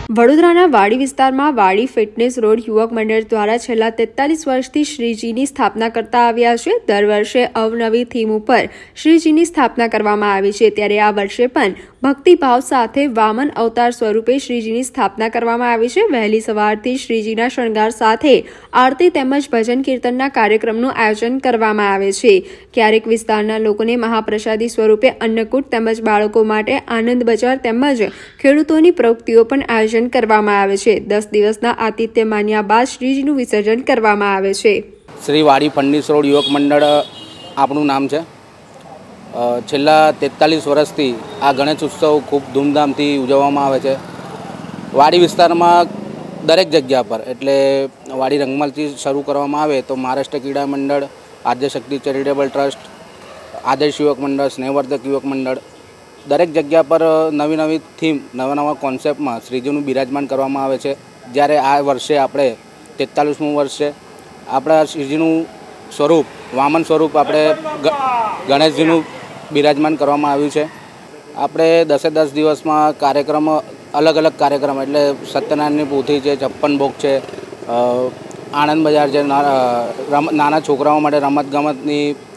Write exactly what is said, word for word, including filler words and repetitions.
વડોદરાના વાડી વિસ્તારમાં વાડી ફિટનેસ રોડ યુવક મંડળ દ્વારા છેલ્લા તેતાલીસ વર્ષથી શ્રીજીની સ્થાપના કરતા આવ્યા છે। દર વર્ષે અવનવી થીમ ઉપર શ્રીજીની સ્થાપના કરવામાં આવી છે, ત્યારે આ વર્ષે પણ ભક્તિભાવ સાથે વામન અવતાર સ્વરૂપે શ્રીજીની સ્થાપના કરવામાં આવી છે। વહેલી સવારથી શ્રીજીના શણગાર સાથે આરતી તેમજ ભજન કીર્તનના કાર્યક્રમનું આયોજન કરવામાં આવે છે। ક્યારેક વિસ્તારના લોકોને મહાપ્રસાદી સ્વરૂપે અન્નકૂટ તેમજ બાળકો માટે આનંદ બજાર તેમજ ખેડૂતોની પ્રવૃત્તિઓ પણ આયોજન કરવામાં આવે છે। દસ દિવસના આતિથ્ય માન્યા બાદ શ્રીજીનું વિસર્જન કરવામાં આવે છે। શ્રી વાડી ફિટનેસ રોડ યુવક મંડળ આપણું નામ છે। છેલ્લા તેતાલીસ વર્ષથી આ ગણેશ ઉત્સવ ખૂબ ધૂમધામથી ઉજવવામાં આવે છે। વાડી વિસ્તારમાં દરેક જગ્યા પર એટલે વાડી રંગમલથી શરૂ કરવામાં આવે તો મહારાષ્ટ્ર ક્રીડા મંડળ, આદ્યશક્તિ ચેરિટેબલ ટ્રસ્ટ, આદર્શ યુવક મંડળ, સ્નેહવર્ધક યુવક મંડળ દરેક જગ્યા પર નવી નવી થીમ, નવા નવા કોન્સેપ્ટમાં શ્રીજીનું બિરાજમાન કરવામાં આવે છે। જ્યારે આ વર્ષે આપણે તેતાલીસમું વર્ષ છે, આપણા શ્રીજીનું સ્વરૂપ વામન સ્વરૂપ આપણે ગણેશજીનું બિરાજમાન કરવામાં આવ્યું છે। આપણે દસે દસ દિવસમાં કાર્યક્રમ અલગ અલગ કાર્યક્રમ એટલે સત્યનારાયણની પોથી છે, છપ્પન ભોગ છે, આનંદ બજાર છે, નાના છોકરાઓ માટે રમતગમતની